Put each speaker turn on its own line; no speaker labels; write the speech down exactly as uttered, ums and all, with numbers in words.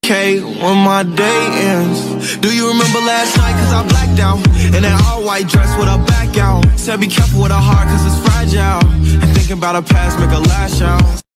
Okay, when my day ends. Do you remember last night? Cause I blacked out in that all-white dress with a back out. Said be careful with her heart cause it's fragile, and thinking about her past make her lash out.